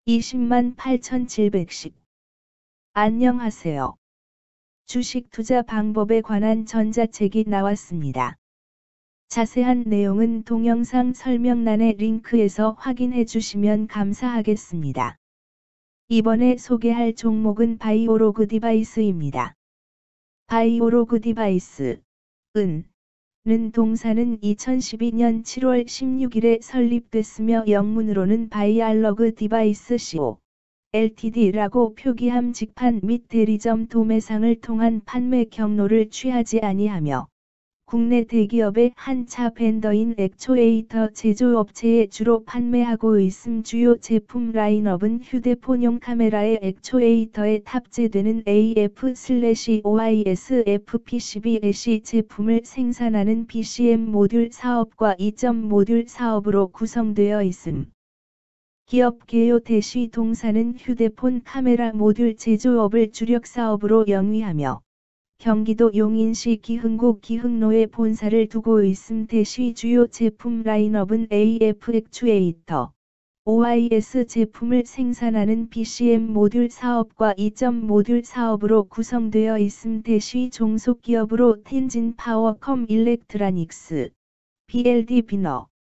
208,710. 안녕하세요. 주식 투자 방법에 관한 전자책이 나왔습니다. 자세한 내용은 동영상 설명란의 링크에서 확인해 주시면 감사하겠습니다. 이번에 소개할 종목은 바이오로그 디바이스입니다. 바이오로그 디바이스, 는 동사는 2012년 7월 16일에 설립됐으며 영문으로는 바이알러그 디바이스 CO, Ltd라고 표기함 직판 및 대리점 도매상을 통한 판매 경로를 취하지 아니하며 국내 대기업의 한 차 벤더인 액추에이터 제조업체에 주로 판매하고 있음. 주요 제품 라인업은 휴대폰용 카메라의 액추에이터에 탑재되는 AF/OIS FPCB-AC 제품을 생산하는 BCM 모듈 사업과 이점 모듈 사업으로 구성되어 있음. 기업 개요 대시 동사는 휴대폰 카메라 모듈 제조업을 주력 사업으로 영위하며 경기도 용인시 기흥구 기흥로에 본사를 두고 있음. 대시 주요 제품 라인업은 AF 액추에이터, OIS 제품을 생산하는 BCM 모듈 사업과 이점 모듈 사업으로 구성되어 있음. 대시 종속기업으로 텐진 파워컴 일렉트라닉스, BLD 비너,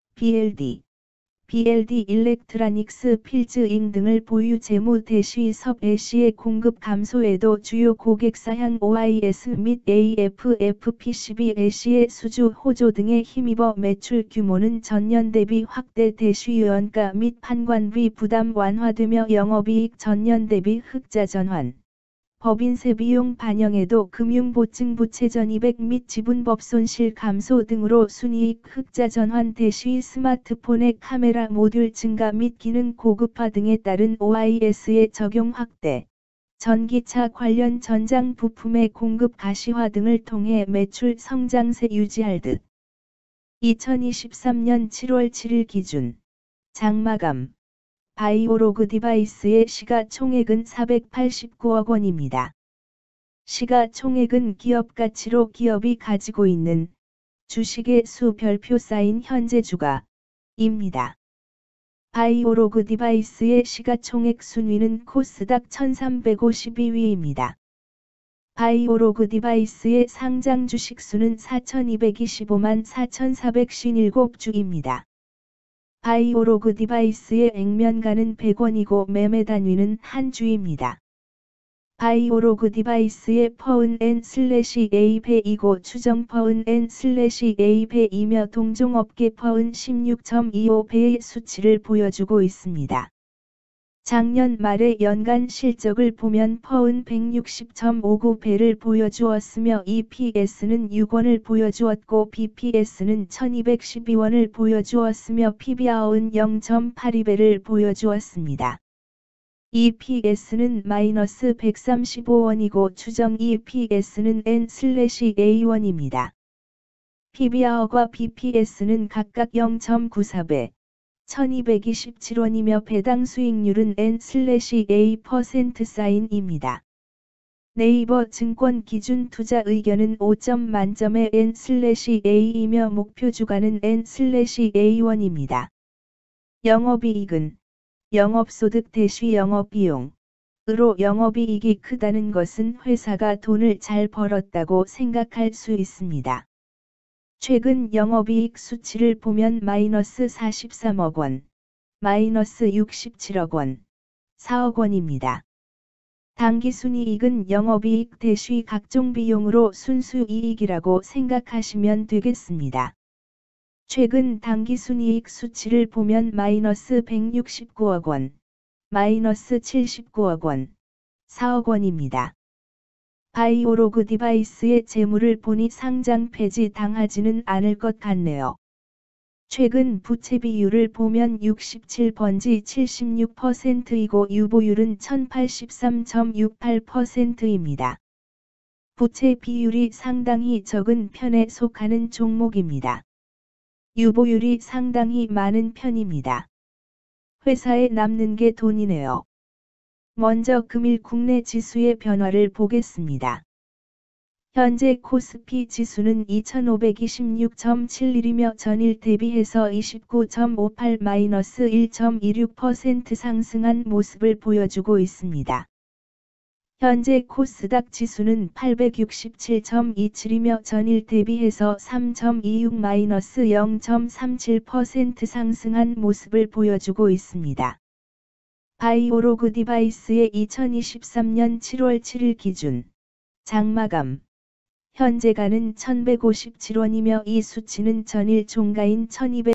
BLD 일렉트라닉스 필즈 잉 등을 보유. 재무 대시 섭 애쉬의 공급 감소에도 주요 고객사향 OIS 및 AF FPCB 애쉬의 수주 호조 등에 힘입어 매출 규모는 전년 대비 확대. 대시 유언가 및 판관비 부담 완화되며 영업이익 전년 대비 흑자 전환. 법인세 비용 반영에도 금융보증 부채 전이백 및 지분법 손실 감소 등으로 순이익 흑자 전환. 대시 스마트폰의 카메라 모듈 증가 및 기능 고급화 등에 따른 OIS의 적용 확대, 전기차 관련 전장 부품의 공급 가시화 등을 통해 매출 성장세 유지할 듯. 2023년 7월 7일 기준 장마감 바이오로그 디바이스의 시가총액은 489억 원입니다. 시가총액은 기업가치로 기업이 가지고 있는 주식의 수 별표 쌓인 현재 주가입니다. 바이오로그 디바이스의 시가총액 순위는 코스닥 1352위입니다. 바이오로그 디바이스의 상장 주식 수는 4225만 4457주입니다. 바이오로그 디바이스의 액면가는 100원이고 매매 단위는 한 주입니다. 바이오로그 디바이스의 퍼은/A 배이고 추정 퍼은/A 배이며 동종업계 퍼은 16.25배의 수치를 보여주고 있습니다. 작년 말의 연간 실적을 보면 퍼은 160.59배를 보여주었으며 EPS는 6원을 보여주었고 BPS는 1212원을 보여주었으며 PBR은 0.82배를 보여주었습니다. EPS는 마이너스 135원이고 추정 EPS는 N/A1입니다. PBR과 BPS는 각각 0.94배, 1227원이며 배당 수익률은 N/A%입니다. 네이버 증권 기준 투자 의견은 5점 만점의 N/A이며 목표 주가는 N/A1입니다. 영업이익은 영업소득 대시 영업비용으로 영업이익이 크다는 것은 회사가 돈을 잘 벌었다고 생각할 수 있습니다. 최근 영업이익 수치를 보면 마이너스 43억 원, 마이너스 67억 원, 4억 원입니다. 당기순이익은 영업이익 대시 각종 비용으로 순수이익이라고 생각하시면 되겠습니다. 최근 당기순이익 수치를 보면 마이너스 169억 원, 마이너스 79억 원, 4억 원입니다. 바이오로그 디바이스의 재물을 보니 상장 폐지 당하지는 않을 것 같네요. 최근 부채 비율을 보면 67번지 76%이고 유보율은 1083.68%입니다. 부채 비율이 상당히 적은 편에 속하는 종목입니다. 유보율이 상당히 많은 편입니다. 회사에 남는 게 돈이네요. 먼저 금일 국내 지수의 변화를 보겠습니다. 현재 코스피 지수는 2526.71이며 전일 대비해서 29.58-1.26% 상승한 모습을 보여주고 있습니다. 현재 코스닥 지수는 867.27이며 전일 대비해서 3.26-0.37% 상승한 모습을 보여주고 있습니다. 바이오로그 디바이스의 2023년 7월 7일 기준 장마감 현재가는 1157원이며 이 수치는 전일 종가인 1200